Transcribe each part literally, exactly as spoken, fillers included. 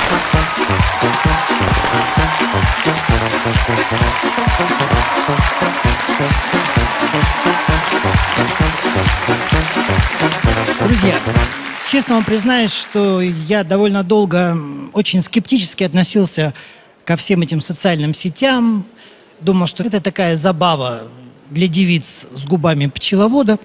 Друзья, честно вам признаюсь, что я довольно долго очень скептически относился ко всем этим социальным сетям. Думал, что это такая забава для девиц с губами пчеловода.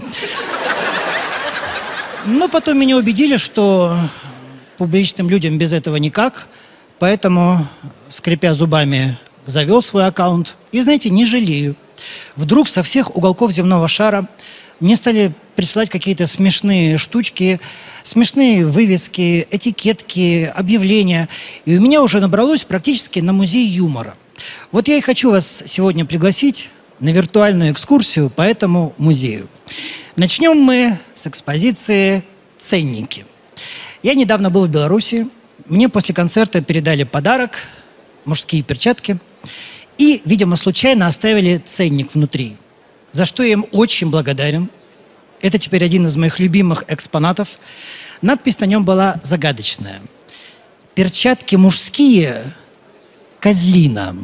Но потом меня убедили, что публичным людям без этого никак. Поэтому, скрипя зубами, завел свой аккаунт. И, знаете, не жалею. Вдруг со всех уголков земного шара мне стали присылать какие-то смешные штучки, смешные вывески, этикетки, объявления. И у меня уже набралось практически на музей юмора. Вот я и хочу вас сегодня пригласить на виртуальную экскурсию по этому музею. Начнем мы с экспозиции «Ценники». Я недавно был в Беларуси. Мне после концерта передали подарок, мужские перчатки. И, видимо, случайно оставили ценник внутри, за что я им очень благодарен. Это теперь один из моих любимых экспонатов. Надпись на нем была загадочная. «Перчатки мужские, козлина».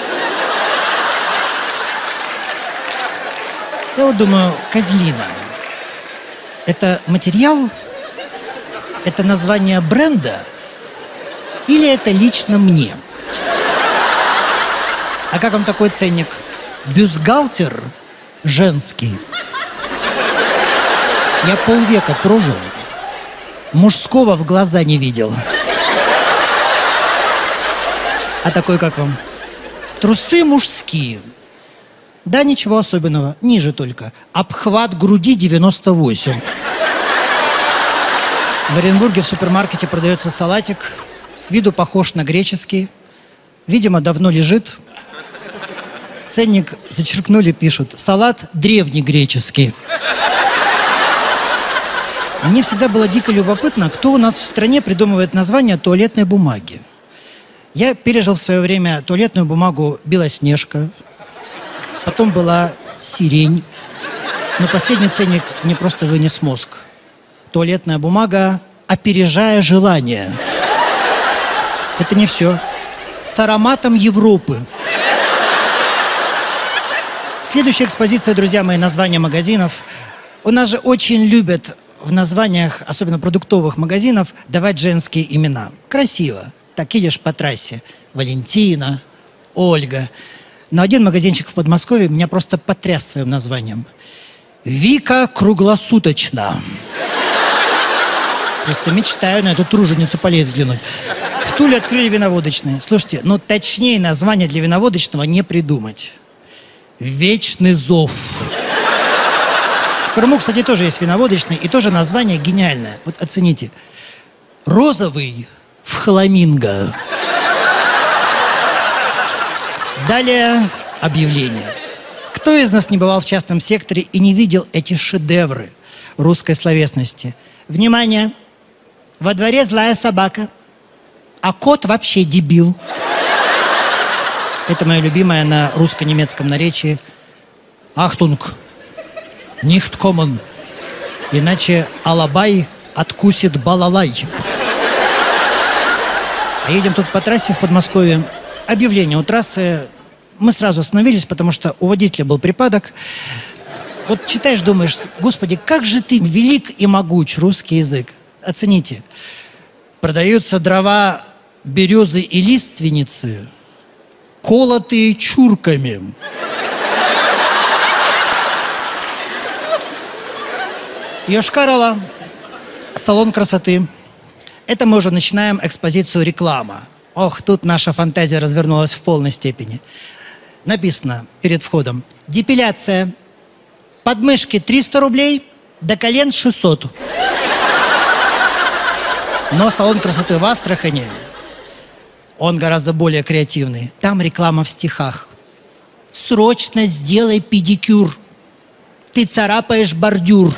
Я вот думаю, козлина. Это материал? Это название бренда? Или это лично мне? А как вам такой ценник? Бюстгальтер женский. Я полвека прожил, мужского в глаза не видел. А такой как вам? Трусы мужские. Да, ничего особенного, ниже только. Обхват груди девяносто восемь. В Оренбурге в супермаркете продается салатик. С виду похож на греческий. Видимо, давно лежит. Ценник зачеркнули, пишут. Салат древнегреческий. Мне всегда было дико любопытно, кто у нас в стране придумывает название туалетной бумаги. Я пережил в свое время туалетную бумагу «Белоснежка». Потом была «Сирень». Но последний ценник мне просто вынес мозг. Туалетная бумага «Опережая желание». Это не все. С ароматом Европы. Следующая экспозиция, друзья мои, названия магазинов. У нас же очень любят в названиях, особенно продуктовых магазинов, давать женские имена. Красиво. Так едешь по трассе. Валентина, Ольга. Но один магазинчик в Подмосковье меня просто потряс своим названием. Вика круглосуточно. Просто мечтаю на эту труженицу полей взглянуть. В Туле открыли виноводочные. Слушайте, ну точнее название для виноводочного не придумать. Вечный зов. В Крыму, кстати, тоже есть виноводочный, и тоже название гениальное. Вот оцените. Розовый в хламинго. Далее объявление. Кто из нас не бывал в частном секторе и не видел эти шедевры русской словесности? Внимание! Во дворе злая собака, а кот вообще дебил. Это мое любимое на русско-немецком наречии. Ахтунг, нихт коммон. Иначе алабай откусит балалай. А едем тут по трассе в Подмосковье. Объявление у трассы. Мы сразу остановились, потому что у водителя был припадок. Вот читаешь, думаешь, господи, как же ты велик и могуч, русский язык. Оцените. Продаются дрова березы и лиственницы, колотые чурками. Йошкар-Ола, салон красоты. Это мы уже начинаем экспозицию реклама. Ох, тут наша фантазия развернулась в полной степени. Написано перед входом. Депиляция. Подмышки триста рублей, до колен шестьсот. Но салон красоты в Астрахани, он гораздо более креативный. Там реклама в стихах. Срочно сделай педикюр. Ты царапаешь бордюр.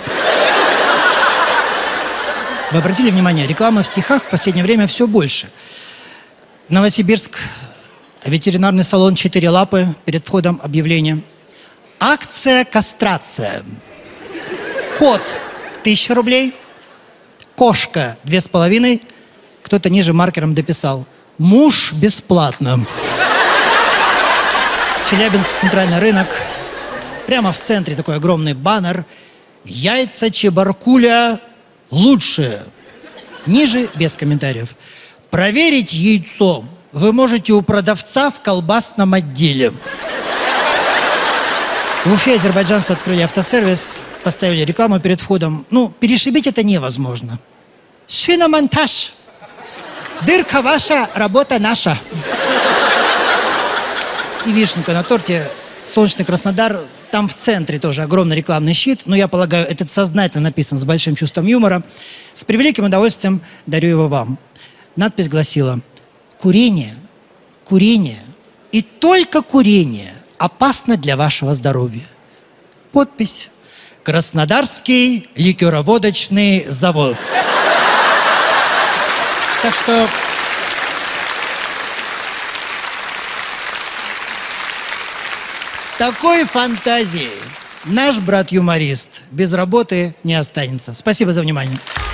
Вы обратили внимание, рекламы в стихах в последнее время все больше. Новосибирск, ветеринарный салон «Четыре лапы», перед входом объявление. Акция кастрация. Кот – тысяча рублей. Кошка – две с половиной. кто-то ниже маркером дописал: «Муж бесплатно». Челябинск, центральный рынок. Прямо в центре такой огромный баннер: «Яйца Чебаркуля лучшие». Ниже без комментариев: «Проверить яйцо вы можете у продавца в колбасном отделе». В Уфе азербайджанцы открыли автосервис, поставили рекламу перед входом. Ну, перешибить это невозможно. Шиномонтаж. Дырка ваша, работа наша. И вишенка на торте. Солнечный Краснодар. Там в центре тоже огромный рекламный щит. Но я полагаю, этот сознательно написан с большим чувством юмора. С превеликим удовольствием дарю его вам. Надпись гласила: «Курение, курение и только курение опасно для вашего здоровья». Подпись: Краснодарский ликероводочный завод. Так что с такой фантазией наш брат-юморист без работы не останется. Спасибо за внимание.